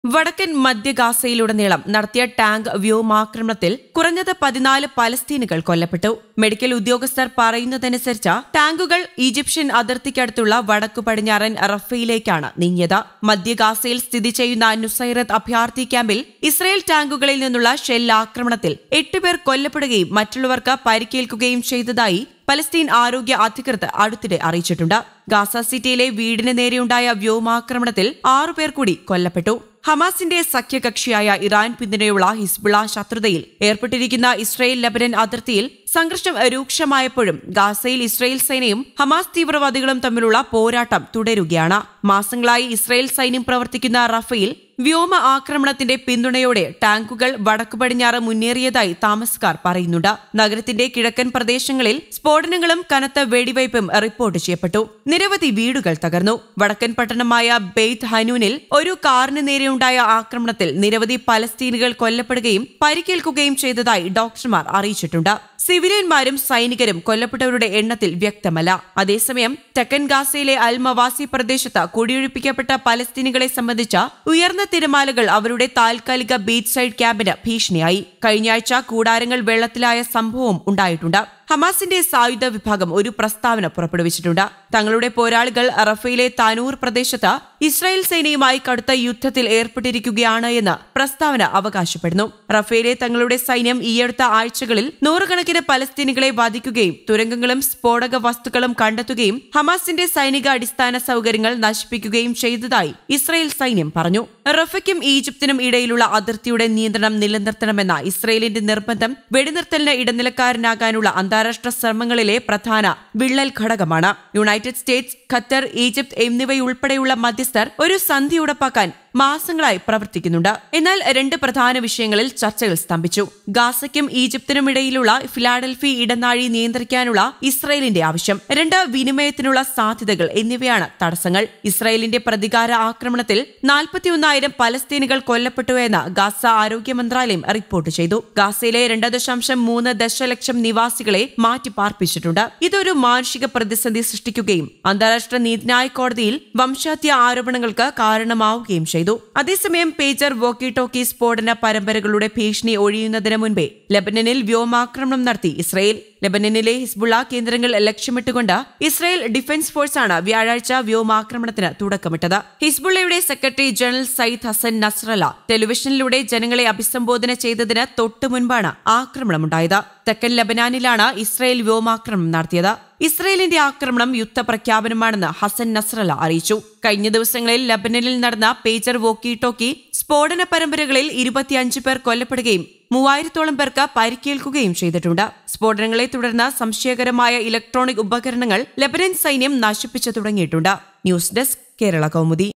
വടക്കൻ മധ്യ ഗാസയിലുടനീളം നടത്തിയ ടാങ്ക് വ്യോമാക്രമണത്തിൽ കുറഞ്ഞത് 14 പലസ്തീനുകൾ കൊല്ലപ്പെട്ടു. മെഡിക്കൽ ഉദ്യോഗസ്ഥർ പറയുന്നതനുസരിച്ച് ടാങ്കുകൾ ഈജിപ്ഷ്യൻ അതിർത്തിക്കടുത്തുള്ള വടക്കു പടിഞ്ഞാറൻ റഫയിലേക്കാണ് നീങ്ങിയത്. മധ്യ ഗാസയിൽ സ്ഥിതി ചെയ്യുന്ന നുസൈറത്ത് അഭയാർത്ഥി ക്യാമ്പിൽ ഇസ്രയേൽ ടാങ്കുകളിൽ നിന്നുള്ള ഷെല്ലാക്രമണത്തിൽ 8 പേർ കൊല്ലപ്പെടുകയും മറ്റുള്ളവർക്ക് പരിക്കേൽക്കുകയും ചെയ്തതായി പലസ്തീൻ ആരോഗ്യ അധികൃതർ അടുത്തിടെ അറിയിച്ചിട്ടുണ്ട്. ഗാസ സിറ്റിയിലെ വീടിന് നേരെയുണ്ടായ വ്യോമാക്രമണത്തിൽ 6 പേർ കൂടി കൊല്ലപ്പെട്ടു. ഹമാസിന്റെ സഖ്യകക്ഷിയായ ഇറാൻ പിന്തുണയുള്ള ഹിസ്ബുള്ള ശത്രുതയിൽ ഏർപ്പെട്ടിരിക്കുന്ന ഇസ്രയേൽ ലബനൻ അതിർത്തിയിൽ സംഘർഷം രൂക്ഷമായപ്പോഴും ഗാസയിൽ ഇസ്രയേൽ സൈന്യവും ഹമാസ് തീവ്രവാദികളും തമ്മിലുള്ള പോരാട്ടം തുടരുകയാണ്. മാസങ്ങളായി ഇസ്രയേൽ സൈന്യം പ്രവർത്തിക്കുന്ന റഫയിൽ വ്യോമ ആക്രമണത്തിന്റെ പിന്തുണയോടെ ടാങ്കുകൾ വടക്കു പടിഞ്ഞാറ് മുന്നേറിയതായി താമസക്കാർ പറയുന്നുണ്ട്. നഗരത്തിന്റെ കിഴക്കൻ പ്രദേശങ്ങളിൽ സ്ഫോടനങ്ങളും കനത്ത വെടിവയ്പും റിപ്പോർട്ട് ചെയ്യപ്പെട്ടു. നിരവധി വീടുകൾ തകർന്നു. വടക്കൻ പട്ടണമായ ബെയ്ത്ത് ഹനൂനിൽ ഒരു കാറിന് നേരെയുണ്ടായ ആക്രമണത്തിൽ നിരവധി പലസ്തീനുകൾ കൊല്ലപ്പെടുകയും പരിക്കേൽക്കുകയും ചെയ്തതായി ഡോക്ടർമാർ അറിയിച്ചിട്ടുണ്ട്. സിവിലിയന്മാരും സൈനികരും കൊല്ലപ്പെട്ടവരുടെ എണ്ണത്തിൽ വ്യക്തമല്ല. അതേസമയം തെക്കൻ ഗാസയിലെ അൽ മവാസി പ്രദേശത്ത് കുടിയൊഴിപ്പിക്കപ്പെട്ട പലസ്തീനികളെ സംബന്ധിച്ച ഉയർന്ന തിരമാലകൾ അവരുടെ താൽക്കാലിക ബീച്ച് സൈഡ് ക്യാമ്പിന് ഭീഷണിയായി. കഴിഞ്ഞയാഴ്ച കൂടാരങ്ങൾ വെള്ളത്തിലായ സംഭവം ഉണ്ടായിട്ടുണ്ട്. ഹമാസിന്റെ സായുധ വിഭാഗം ഒരു പ്രസ്താവന പുറപ്പെടുവിച്ചിട്ടുണ്ട്. തങ്ങളുടെ പോരാളികൾ റഫയിലെ താനൂർ പ്രദേശത്ത് ഇസ്രായേൽ സേനയുമായി കടുത്ത യുദ്ധത്തിൽ ഏർപ്പെട്ടിരിക്കുകയാണ് എന്ന് പ്രസ്താവന അവകാശപ്പെടുന്നു. റഫയിലെ തങ്ങളുടെ സൈന്യം ഈയടുത്ത ആഴ്ചകളിൽ നൂറുകണക്കിന് പലസ്തീനികളെ വധിക്കുകയും തുരങ്കങ്ങളും സ്ഫോടക വസ്തുക്കളും കണ്ടെത്തുകയും ഹമാസിന്റെ സൈനിക അടിസ്ഥാന സൗകര്യങ്ങൾ നശിപ്പിക്കുകയും ചെയ്തതായി ഇസ്രായേൽ സൈന്യം പറഞ്ഞു. റഫയ്ക്കും ഈജിപ്തിനും ഇടയിലുള്ള അതിർത്തിയുടെ നിയന്ത്രണം നിലനിർത്തണമെന്ന ഇസ്രായേലിന്റെ നിർബന്ധം വെടിനിർത്തലിന് ഇടനിലക്കാരനാകാനുള്ള അന്താരാഷ്ട്ര ശ്രമങ്ങളിലെ പ്രധാന വിള്ളൽ ഘടകമാണ്. യുണൈറ്റഡ് സ്റ്റേറ്റ്സ്, ഖത്തർ, ഈജിപ്ത് എന്നിവയുൾപ്പെടെയുള്ള മധ്യസ്ഥർ ഒരു സന്ധി ഉറപ്പാക്കാൻ മാസങ്ങളായി പ്രവർത്തിക്കുന്നുണ്ട്. എന്നാൽ 2 പ്രധാന വിഷയങ്ങളിൽ ചർച്ചകൾ സ്തംഭിച്ചു. ഗാസയ്ക്കും ഈജിപ്തിനും ഇടയിലുള്ള ഫിലാഡൽഫി ഇടനാഴി നിയന്ത്രിക്കാനുള്ള ഇസ്രായേലിന്റെ ആവശ്യം, 2 വിനിമയത്തിനുള്ള സാധ്യതകൾ എന്നിവയാണ് തടസ്സങ്ങൾ. ഇസ്രായേലിന്റെ പ്രതികാര ആക്രമണത്തിൽ 41,000 പലസ്തീനുകൾ കൊല്ലപ്പെട്ടുവെന്ന് ഗാസ ആരോഗ്യ മന്ത്രാലയം റിപ്പോർട്ട് ചെയ്തു. ഗാസയിലെ 2.3 ദശലക്ഷം നിവാസികളെ മാറ്റിപ്പാർപ്പിച്ചിട്ടുണ്ട്. ഇതൊരു മാനുഷിക പ്രതിസന്ധി സൃഷ്ടിക്കുകയും അന്താരാഷ്ട്ര നീതിന്യായ കോടതിയിൽ വംശഹത്യ ആരോപണങ്ങൾക്ക് കാരണമാവുകയും ചെയ്തു. അതേസമയം പേജർ വോക്കി ടോക്കി സ്ഫോടന പരമ്പരകളുടെ ഭീഷണി ഒഴിയുന്നതിന് മുൻപേ ലബനനിൽ വ്യോമാക്രമണം നടത്തി ഇസ്രയേൽ. ലബനനിലെ ഹിസ്ബുള്ള കേന്ദ്രങ്ങൾ ലക്ഷ്യമിട്ടുകൊണ്ട് ഇസ്രായേൽ ഡിഫൻസ് ഫോഴ്സാണ് വ്യാഴാഴ്ച വ്യോമാക്രമണത്തിന് തുടക്കമിട്ടത്. ഹിസ്ബുള്ളയുടെ secretary general Sayyed Hassan Nasrallah ടെലിവിഷനിലൂടെ ജനങ്ങളെ അഭിസംബോധന ചെയ്തതിന് തൊട്ടു മുൻപാണ് ആക്രമണമുണ്ടായത്. തെക്കൻ ലബനാനിലാണ് ഇസ്രായേൽ വ്യോമാക്രമണം നടത്തിയത്. ഇസ്രായേലിന്റെ ആക്രമണം യുദ്ധപ്രഖ്യാപനമാണെന്ന് ഹസൻ നസ്രല്ല അറിയിച്ചു. കഴിഞ്ഞ ദിവസങ്ങളിൽ ലബനനിൽ നടന്ന പേജർ വോക്കി ടോക്കി സ്ഫോടന പരമ്പരകളിൽ 25 പേർ കൊല്ലപ്പെടുകയും 3000-ഓളം പേർക്ക് പരിക്കേൽക്കുകയും ചെയ്തിട്ടുണ്ട്. സ്ഫോടനങ്ങളെ തുടർന്ന് സംശയകരമായ ഇലക്ട്രോണിക് ഉപകരണങ്ങൾ ലബനൻ സൈന്യം നശിപ്പിച്ചു തുടങ്ങിയിട്ടുണ്ട്. News desk, Kerala Kaumudi.